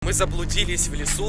Мы заблудились в лесу.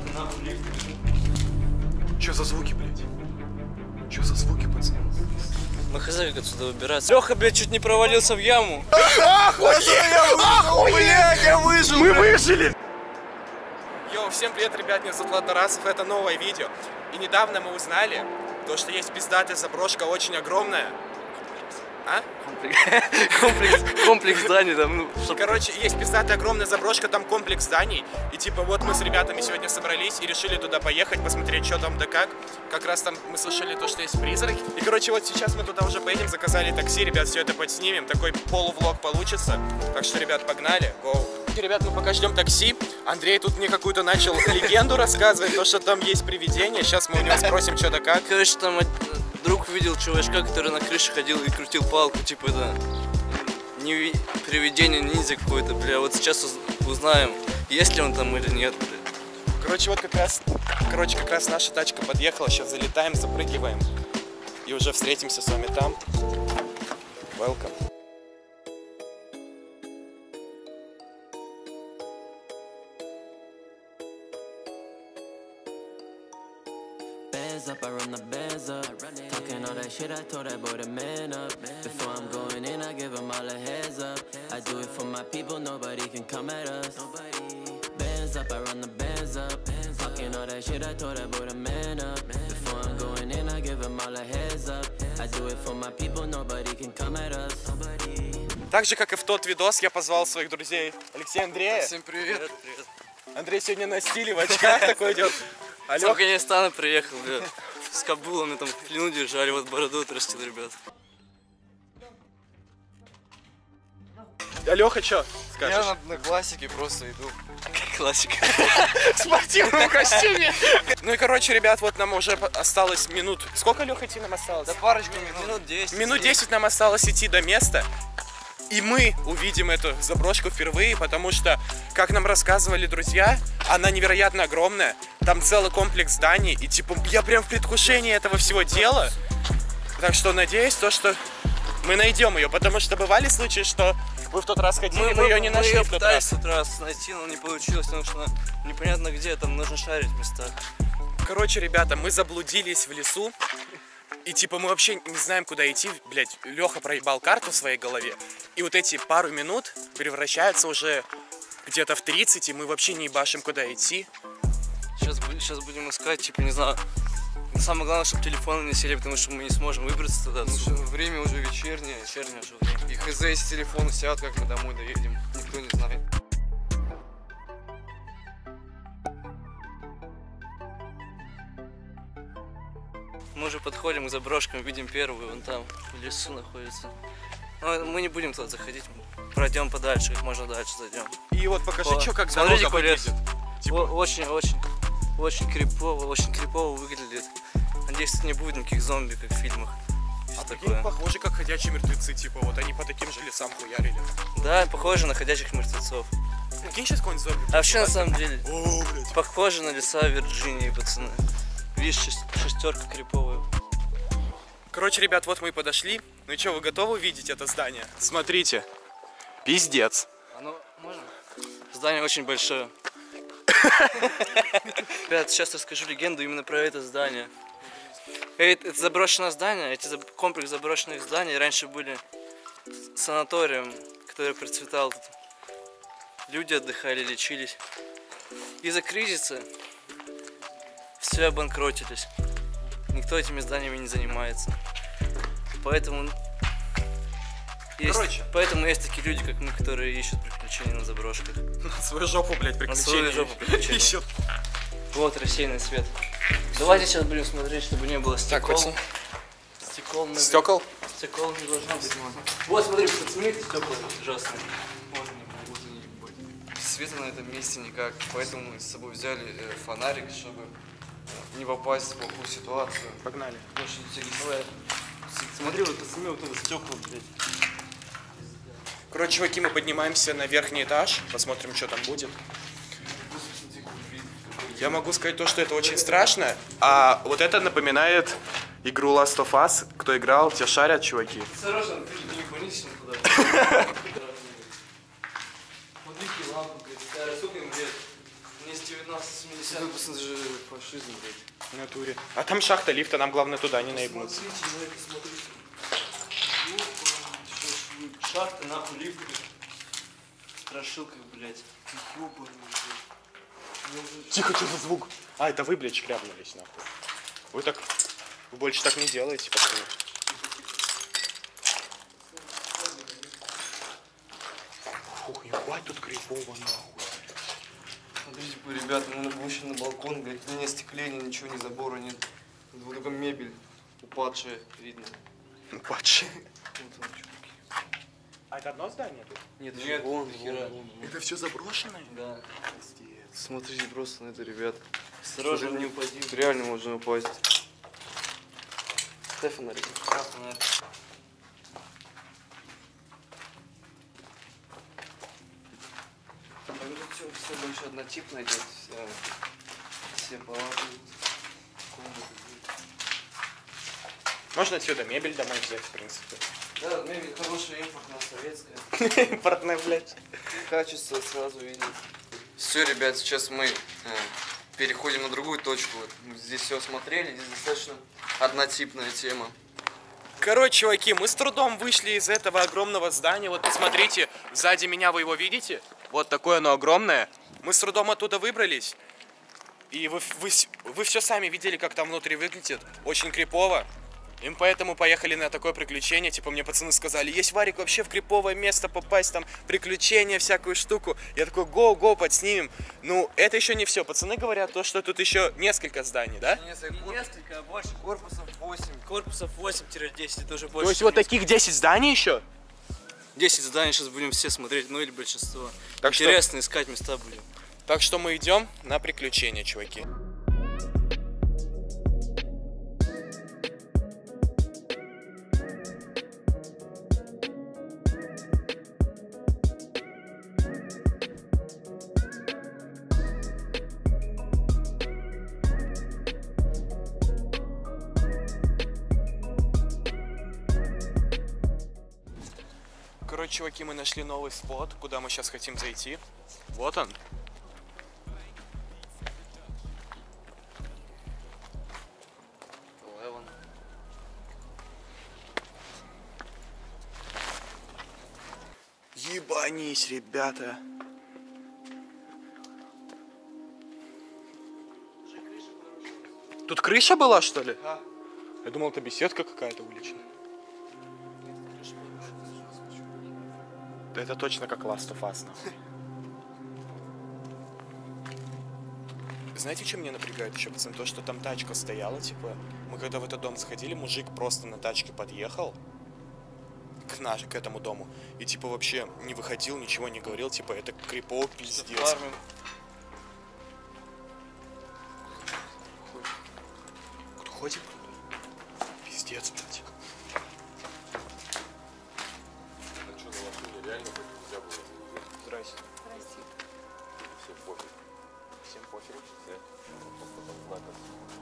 Чё за звуки, блядь? Чё за звуки, пацаны? Мы хз как отсюда выбираться. Леха, блядь, чуть не провалился в яму. Блядь, я выжил! Мы выжили! Йоу, всем привет, ребят, меня зовут Влад Тарасов, это новое видео. И недавно мы узнали, то, что есть пиздатая заброшка, очень огромная. А? Комплекс зданий там, ну, Короче, есть пиздатая огромная заброшка, там комплекс зданий. И типа вот мы с ребятами сегодня собрались и решили туда поехать, посмотреть, что там да как. Как раз там мы слышали то, что есть призраки. И короче, вот сейчас мы туда уже поедем, заказали такси, ребят, все это подснимем. Такой полувлог получится. Так что, ребят, погнали, гоу. Ребят, мы пока ждем такси. Андрей тут мне какую-то начал легенду рассказывать, то, что там есть привидение. Сейчас мы у него спросим, что да как. Короче, там друг видел чувачка, который на крыше ходил и крутил палку, типа это не привидение, ниндзя какое-то, бля. Вот сейчас узнаем, есть ли он там или нет, бля. Короче, вот как раз наша тачка подъехала, сейчас залетаем, запрыгиваем и уже встретимся с вами там. Welcome. Up, I run the bands up. Talking all that shit, I told that boy to man up. Before I'm going in, I give him all a heads up. I do it for my people, nobody can come at us. Bands up, I run the bands up. Talking all that shit, I told that boy to man up. Before I'm going in, I give him all a heads up. I do it for my people, nobody can come at us. Так же, как и в тот видос, я позвал своих друзей Алексея, Андрея. Всем привет. Привет. Андрей сегодня на стиле, в очках такой идет. С Афганистана приехал, бля. С Кабула мы там в плену держали, вот бороду отрастил, ребят. А Леха, что скажешь? Я на классике просто иду. Классика. В спортивном костюме. Ну и короче, ребят, вот нам уже осталось минут. Сколько, Леха, идти нам осталось? Да парочку минут. Минут 10. Минут 10 нам осталось идти до места. И мы увидим эту заброшку впервые, потому что, как нам рассказывали друзья, она невероятно огромная. Там целый комплекс зданий, и типа я прям в предвкушении этого всего дела. Так что надеюсь, что мы найдем ее, потому что бывали случаи, что вы в тот раз ходили, мы ее не нашли в тот раз. Мы пытались в тот раз найти, но не получилось, потому что непонятно где, там нужно шарить в местах. Короче, ребята, мы заблудились в лесу. И типа мы вообще не знаем, куда идти, блядь, Леха проебал карту в своей голове. И вот эти пару минут превращаются уже где-то в 30, и мы вообще не ебашим, куда идти. Сейчас будем искать, типа, не знаю. Самое главное, чтобы телефоны не сели, потому что мы не сможем выбраться туда. Время уже вечернее. Вечернее уже время. И хз, если телефоны сядут, как мы домой доедем, никто не знает. Мы уже подходим к заброшкам, видим первую, вон там в лесу находится. Но мы не будем туда заходить, пройдем подальше, как можно дальше зайдем. И вот покажи, что как смотрите, дорога выглядит. Типа... Очень крипово выглядит. Надеюсь, тут не будет никаких зомби, как в фильмах. А такие похожи, как ходячие мертвецы, типа вот они по таким же лесам хуярили. Да, похоже на ходячих мертвецов. Какие сейчас какой-нибудь зомби? А вообще на самом деле, о, блядь, похоже на леса Вирджинии, пацаны. Видишь, шестерка криповая. Короче, ребят, вот мы и подошли. Ну что, вы готовы увидеть это здание? Смотрите. Пиздец. Оно можно? Здание очень большое. Ребят, сейчас расскажу легенду именно про это здание. Это заброшенное здание, эти комплекс заброшенных зданий раньше были санаторием, который процветал тут. Люди отдыхали, лечились. Из-за кризиса все обанкротились. Никто этими зданиями не занимается. Поэтому есть такие люди, как мы, которые ищут приключения на заброшках. На свою жопу, блядь, приключения. На свою жопу приключения. Ищут. Вот рассеянный свет. Давайте сейчас будем смотреть, чтобы не было стекол. Стекол? Стекол не должно быть. Вот, смотри, посмотрите, стекла ужасные. Света на этом месте никак, поэтому мы с собой взяли фонарик, чтобы не попасть в плохую ситуацию. Погнали. Смотри, вот посмотри, вот это стекла, блядь. Короче, чуваки, мы поднимаемся на верхний этаж, посмотрим, что там будет. Я могу сказать то, что это очень страшно, а вот это напоминает игру Last of Us. Кто играл, те шарят, чуваки. Осторожно, ты же не понесешь никуда. Смотрите, лампа, блядь, сколько им лет. Не с 90-70. Это же фашизм, блядь. В натуре. А там шахта лифта, нам главное туда не наебнуться. Смотрите на это, смотрите. Ёпа, шахта, нахуй, лифт. Страшилка, блядь. Ёпа, Тихо, что за звук? А, это вы, блядь, шкрябнулись, нахуй. Вы больше так не делаете, пацаны. Фух, ебать, тут крипово, нахуй. Смотрите, ребят, мы вышли на балкон, блядь, ни остекления, ничего, ни забора нет. Вот только мебель упадшая, видно. Упадшие. Вот он, чуваки. А это одно здание тут? Нет, Нет, вон, хера. Это все заброшенное? Да. Смотрите просто на это, ребят. Осторожно, не упади. Реально можно упасть. Ставь фонарик. Все больше однотипно идет, все палаты, комнаты. Можно отсюда мебель домой взять, в принципе. Да, мебель хорошая, импортная, советская. Импортная, блядь. Качество сразу видно. Все, ребят, сейчас мы переходим на другую точку. Вот мы здесь все осмотрели, здесь достаточно однотипная тема. Короче, чуваки, мы с трудом вышли из этого огромного здания. Вот посмотрите, сзади меня вы его видите? Вот такое оно огромное. Мы с трудом оттуда выбрались. И вы все сами видели, как там внутри выглядит. Очень крипово. И мы поэтому поехали на такое приключение. Типа мне пацаны сказали, есть Варик вообще в криповое место попасть, там приключения, всякую штуку. Я такой, гоу, подснимем. Ну, это еще не все. Пацаны говорят то, что тут еще несколько зданий, да? Несколько, больше. Корпусов 8. Корпусов 8-10, это уже больше. То есть вот таких 10 зданий еще? 10 зданий сейчас будем все смотреть, ну или большинство. Так что- Интересно искать места будем. Так что мы идем на приключения, чуваки. Короче, чуваки, мы нашли новый спот, куда мы сейчас хотим зайти. Вот он. Ебанись, ребята. Тут крыша была, что ли? Да. Я думал, это беседка какая-то уличная. Да это точно как Last of Us, нахуй. Знаете, что меня напрягает еще, пацан? То, что там тачка стояла, типа, мы когда в этот дом сходили, мужик просто на тачке подъехал к этому дому и, типа, вообще не выходил, ничего не говорил, типа, это крипово, пиздец. Фармим. Кто ходит? Пиздец, блядь. А что, на машине реально хоть нельзя было? Здрасте. Всем пофиг. Всем пофиг. Все. Просто там знаком.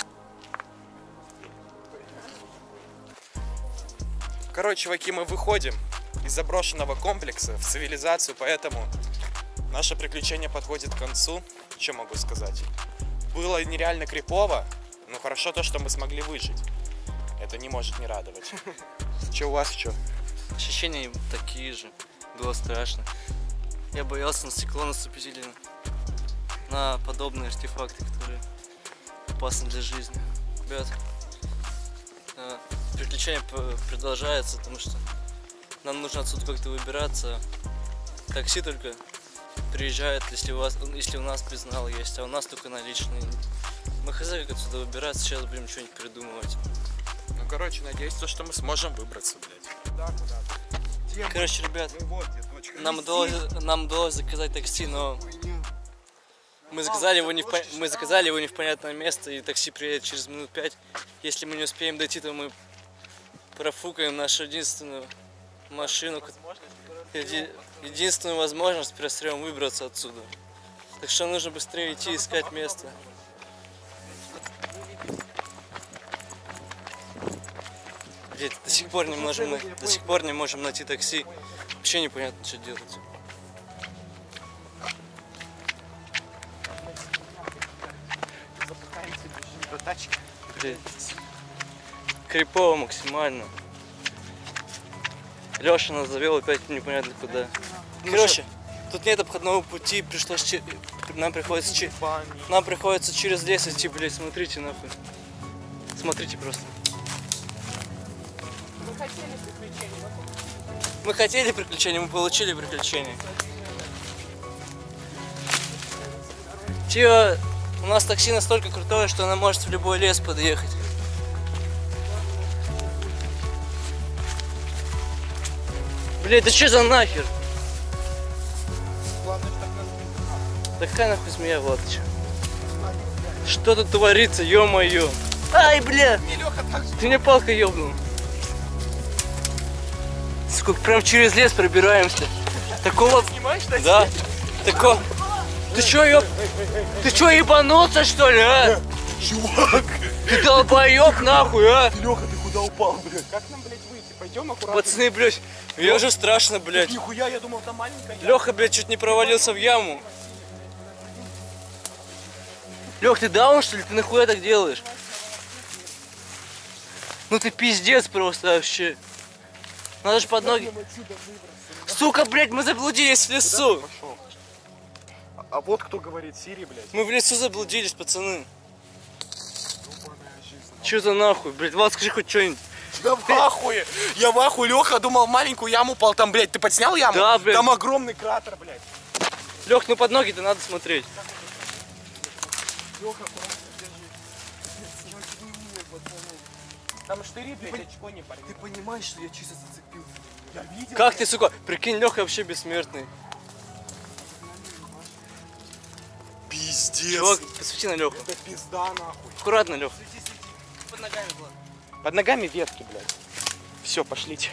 Короче, чуваки, мы выходим из заброшенного комплекса в цивилизацию, поэтому наше приключение подходит к концу. Что могу сказать? Было нереально крипово, но хорошо то, что мы смогли выжить. Это не может не радовать. Че у вас, что? Ощущения такие же. Было страшно. Я боялся на стекло наступить или на подобные артефакты, которые опасны для жизни. Ребят, приключение продолжается, потому что нам нужно отсюда как-то выбираться. Такси только приезжает, если у нас безнал есть, а у нас только наличные. Мы хз как отсюда выбираться, сейчас будем что-нибудь придумывать. Ну, короче, надеюсь, что мы сможем выбраться, блядь. Да, куда? Короче, ребят, нам удалось заказать такси, но мы заказали его не в понятное место, и такси приедет через минут 5. Если мы не успеем дойти, то мы профукаем нашу единственную машину, единственную возможность просрем выбраться отсюда. Так что нужно быстрее идти искать место. Блять, до сих пор не можем найти такси. Вообще непонятно, что делать. тачке. Блядь. Крипово максимально. Леша нас завел опять непонятно куда. Короче, тут нет обходного пути, пришлось нам приходится через лес идти, блядь, смотрите нахуй. Смотрите просто. Мы хотели приключения, мы получили приключения. Типа, у нас такси настолько крутое, что она может в любой лес подъехать. Блядь, да что за нахер? Да какая нахуй змея, Влад, ты чё? Что тут творится, ё-моё? Ай, бля! Ты мне палкой ёбнул. Сука, прям через лес пробираемся. Такого... Снимаешь, да? Такого... Ты чё, ёб... Ты чё, ебанулся, что ли, а? Чувак! Ты долбоёб, нахуй, а? Леха, ты куда упал, блядь? Как нам, блядь, выйти? Пойдем аккуратно. Пацаны, блядь, мне уже страшно, блядь. Нихуя, я думал, там маленькая. Леха, блядь, чуть не провалился в яму. Лех, ты даун, что ли? Ты нахуя так делаешь? Ну ты пиздец просто вообще. Надо же под ноги. Сука, блядь, мы заблудились в лесу. А вот кто говорит, Сири, блядь. Мы в лесу заблудились, пацаны. Чё за нахуй, блядь? Влад, скажи хоть что-нибудь. Я в ахуе. Я в ахуе. Леха думал, в маленькую яму упал. Там, блядь, ты подснял яму? Да, блядь. Там огромный кратер, блядь. Лех, ну под ноги-то надо смотреть. Леха, там штыри, блядь, очко не порвет. Ты понимаешь, что я чисто зацепился? Я видел. Как ты, сука? Прикинь, Леха вообще бессмертный. Пиздец. Чувак, посвети на Леху. Это пизда, нахуй. Аккуратно, Леха. Под ногами, Влад. Под ногами ветки, блядь. Все, пошлите.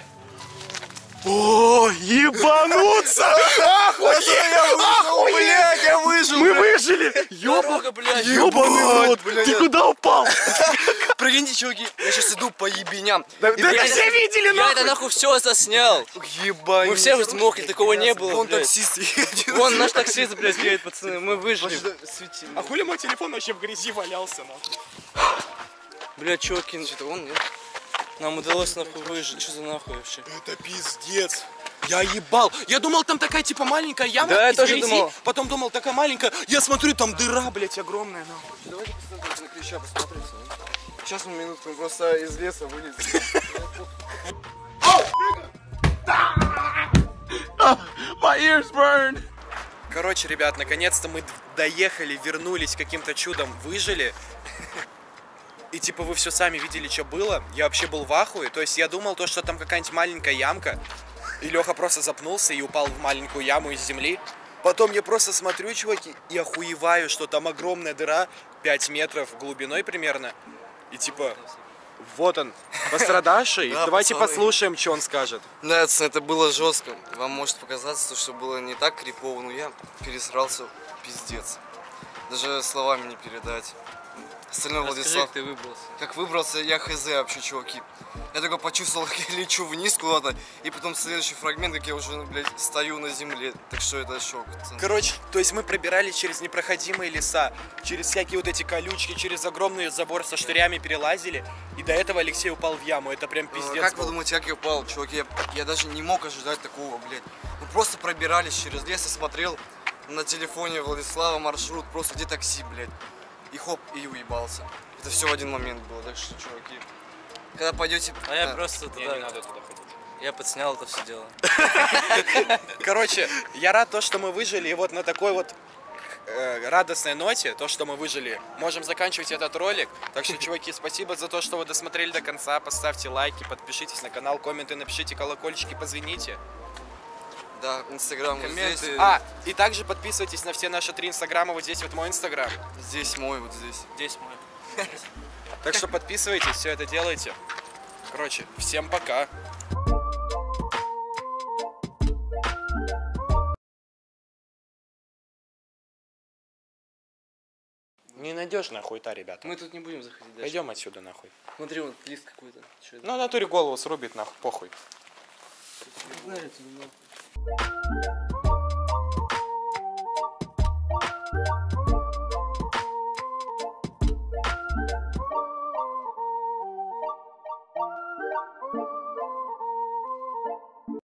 О, ебануться! Охуеть! Блядь, я выжил! Мы выжили! Дорога, блядь. Ёбаный рот! Ты куда упал? Прикиньте, чуваки, я сейчас иду по ебеням. Да все видели, Я нахуй! это нахуй все заснял. Ебать. Мы все взмокли, такого не было, Вон блядь. таксист едет. Вон наш таксист, блядь, едет, пацаны. Мы выжили. Свети. А хули мой телефон вообще в грязи валялся, нахуй? Блядь, чуваки, что-то он, нет? Нам удалось нахуй выжить. Что за нахуй вообще? Это пиздец. Я ебал. Я думал, там такая типа маленькая яма Да, я из тоже грязи. думал. Потом думал, такая маленькая. Я смотрю, там дыра, блядь, огромная, нахуй. Давайте посмотрим на клеща, посмотрите. Сейчас мы минутку просто из леса вылезем. My ears burn. Короче, ребят, наконец-то мы доехали, вернулись, каким-то чудом выжили. И типа вы все сами видели, что было. Я вообще был в ахуе. То есть я думал, то, что там какая-нибудь маленькая ямка. И Леха просто запнулся и упал в маленькую яму из земли. Потом я просто смотрю, чуваки, и охуеваю, что там огромная дыра, 5 метров глубиной примерно. И типа, вот он, пострадавший. Да, Давайте пацаны. послушаем, что он скажет. Да, это было жестко. Вам может показаться, что было не так крипово, но я пересрался пиздец. Даже словами не передать. Остальное Расскажи, Владислав. как ты выбрался. Как выбрался, я хз вообще, чуваки. Я только почувствовал, как я лечу вниз куда-то, и потом следующий фрагмент, как я уже, блядь, стою на земле. Так что это шок. Пацаны. Короче, то есть мы пробирались через непроходимые леса, через всякие вот эти колючки, через огромный забор со штырями перелазили, и до этого Алексей упал в яму. Это прям пиздец Как вы был. думаете, как я упал, чуваки? Я даже не мог ожидать такого, блядь. Мы просто пробирались через лес и смотрел на телефоне Владислава маршрут, просто где такси, блядь. И хоп, и уебался. Это все в один момент было, так что, чуваки, когда пойдете... А я просто Не, туда... не надо туда ходить. Я подснял это все дело. Короче, я рад то, что мы выжили, и вот на такой вот радостной ноте, то, что мы выжили, можем заканчивать этот ролик. Так что, чуваки, спасибо за то, что вы досмотрели до конца. Поставьте лайки, подпишитесь на канал, комменты, напишите колокольчики, позвоните. Да, Инстаграм вот здесь. А, и также подписывайтесь на все наши 3 инстаграма. Вот здесь вот мой инстаграм. Здесь мой, вот здесь. Здесь мой. Так что подписывайтесь, все это делайте. Короче, всем пока. Не найдешь нахуй та, ребята. Мы тут не будем заходить дальше. Пойдем отсюда нахуй. Смотри, вот лист какой-то. Что это? Ну, в натуре голову срубит нахуй, похуй. Погнали туда, нахуй.